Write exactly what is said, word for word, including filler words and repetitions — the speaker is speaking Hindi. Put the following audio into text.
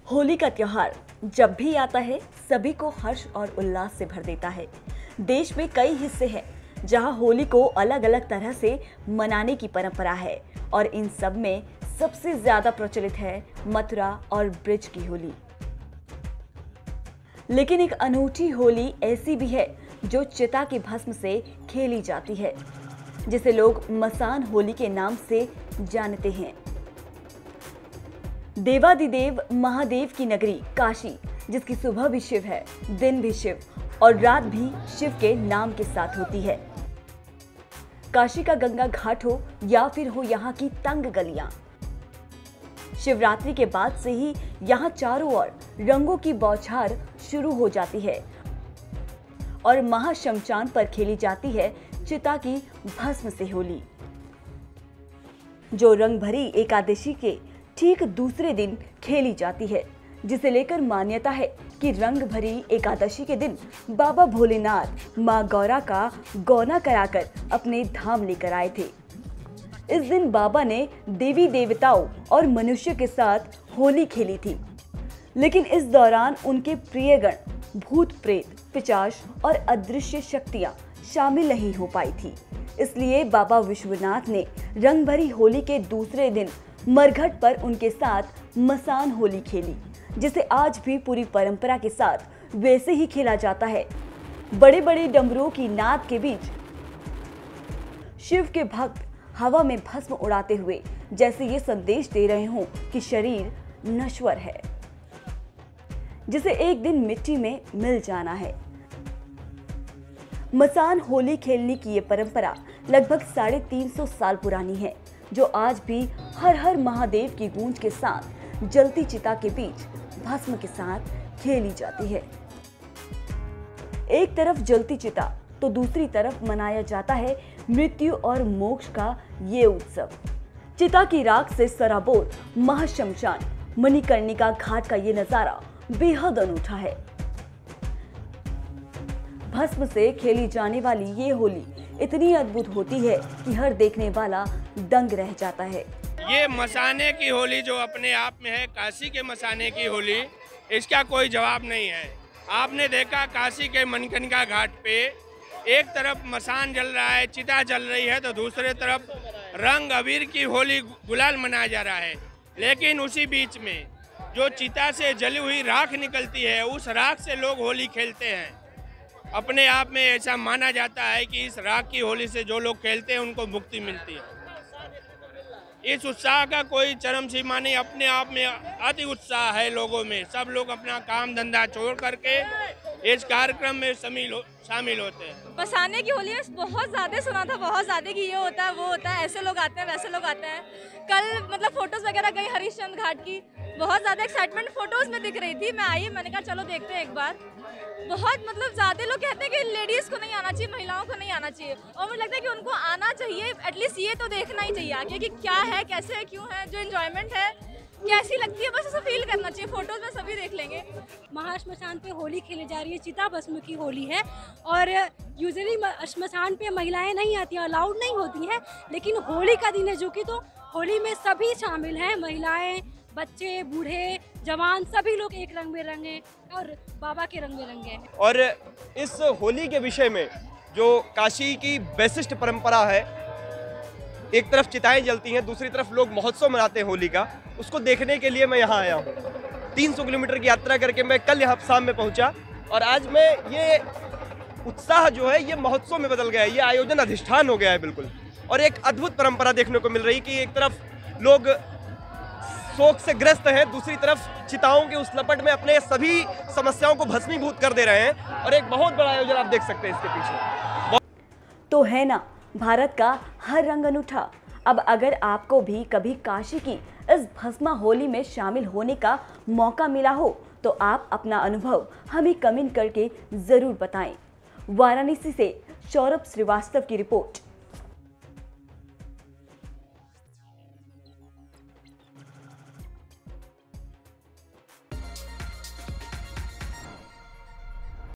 होली का त्योहार जब भी आता है सभी को हर्ष और उल्लास से भर देता है। देश में कई हिस्से हैं जहां होली को अलग अलग तरह से मनाने की परंपरा है और इन सब में सबसे ज्यादा प्रचलित है मथुरा और ब्रिज की होली। लेकिन एक अनूठी होली ऐसी भी है जो चिता की भस्म से खेली जाती है, जिसे लोग मसान होली के नाम से जानते हैं। देवादिदेव महादेव की नगरी काशी, जिसकी सुबह भी शिव है, दिन भी शिव और रात भी शिव के नाम के साथ होती है। काशी का गंगा घाट हो या फिर हो यहाँ की तंग गलियां, शिवरात्रि के बाद से ही यहाँ चारों ओर रंगों की बौछार शुरू हो जाती है और महाशमशान पर खेली जाती है चिता की भस्म से होली, जो रंग भरी एकादशी के ठीक दूसरे दिन खेली जाती है, जिसे लेकर मान्यता है कि रंग भरी एकादशी के दिन बाबा भोलेनाथ मां गौरा का गौना कराकर अपने धाम लेकर आए थे। इस दिन बाबा ने देवी देवताओं और मनुष्य के साथ होली खेली थी, लेकिन इस दौरान उनके प्रियगण भूत प्रेत पिशाच और अदृश्य शक्तियां शामिल नहीं हो पाई थी। इसलिए बाबा विश्वनाथ ने रंग भरी होली के दूसरे दिन मरघट पर उनके साथ मसान होली खेली, जिसे आज भी पूरी परंपरा के साथ वैसे ही खेला जाता है। बड़े बड़े डमरुओं की नाद के बीच शिव के भक्त हवा में भस्म उड़ाते हुए जैसे ये संदेश दे रहे हों कि शरीर नश्वर है, जिसे एक दिन मिट्टी में मिल जाना है। मसान होली खेलने की ये परंपरा लगभग साढ़े तीन सौ साल पुरानी है, जो आज भी हर हर महादेव की गूंज के साथ जलती चिता के बीच भस्म के साथ खेली जाती है। एक तरफ जलती चिता तो दूसरी तरफ मनाया जाता है मृत्यु और मोक्ष का ये उत्सव। चिता की राख से सराबोर महाशमशान मणिकर्णिका घाट का ये नजारा बेहद अनूठा है। भस्म से खेली जाने वाली ये होली इतनी अद्भुत होती है कि हर देखने वाला दंग रह जाता है। ये मसाने की होली जो अपने आप में है, काशी के मसाने की होली, इसका कोई जवाब नहीं है। आपने देखा काशी के मणिकर्णिका घाट पे एक तरफ मसान जल रहा है, चिता जल रही है, तो दूसरे तरफ रंग अबीर की होली गुलाल मनाया जा रहा है। लेकिन उसी बीच में जो चिता से जली हुई राख निकलती है, उस राख से लोग होली खेलते हैं। अपने आप में ऐसा माना जाता है कि इस राख की होली से जो लोग खेलते हैं उनको मुक्ति मिलती है। इस उत्साह का कोई चरम सीमा नहीं, अपने आप में अति उत्साह है लोगों में। सब लोग अपना काम धंधा छोड़ करके इस कार्यक्रम में शामिल हो, शामिल होते हैं। मसाने की होली में बहुत ज़्यादा सुना था, बहुत ज़्यादा कि ये होता है वो होता है, ऐसे लोग आते हैं वैसे लोग आते हैं। कल मतलब फोटोज वगैरह गई हरिश्चंद्र घाट की, बहुत ज़्यादा एक्साइटमेंट फोटोज में दिख रही थी। मैं आई, मैंने कहा चलो देखते हैं एक बार। बहुत मतलब ज़्यादा लोग कहते हैं कि लेडीज़ को नहीं आना चाहिए, महिलाओं को नहीं आना चाहिए, और मुझे लगता है कि उनको आना चाहिए। एटलीस्ट ये तो देखना ही चाहिए आगे कि क्या है, कैसे है, क्यों है, जो एंजॉयमेंट है कैसी लगती है, बस उसे फील करना चाहिए। फोटोज में सभी देख लेंगे। महाश्मशान पे होली खेली जा रही है, चिता भस्म की होली है और यूजुअली श्मशान पे महिलाएं नहीं आती हैं, अलाउड नहीं होती हैं, लेकिन होली का दिन है जो कि तो होली में सभी शामिल हैं, महिलाएं, बच्चे, बूढ़े, जवान, सभी लोग एक रंग में रंगे और बाबा के रंग में रंगे हैं। और इस होली के विषय में जो काशी की वैशिष्ट परंपरा है, एक तरफ चिताएं जलती हैं, दूसरी तरफ लोग महोत्सव मनाते हैं होली का, उसको देखने के लिए मैं यहाँ आया हूँ। तीन सौ किलोमीटर की यात्रा करके मैं कल यहाँ शाम में पहुँचा और आज मैं ये उत्साह जो है ये महोत्सव में बदल गया है, ये आयोजन अधिष्ठान हो गया है बिल्कुल। और एक अद्भुत परंपरा देखने को मिल रही कि एक तरफ लोग शोक से ग्रस्त हैं, दूसरी तरफ चिताओं के उस लपट में अपने सभी समस्याओं को भस्मीभूत कर दे रहे हैं और एक बहुत बड़ा आयोजन आप देख सकते हैं इसके पीछे। तो है ना भारत का हर रंग अनूठा। अब अगर आपको भी कभी काशी की इस भस्मा होली में शामिल होने का मौका मिला हो तो आप अपना अनुभव हमें कमेंट करके जरूर बताएं। वाराणसी से सौरभ श्रीवास्तव की रिपोर्ट।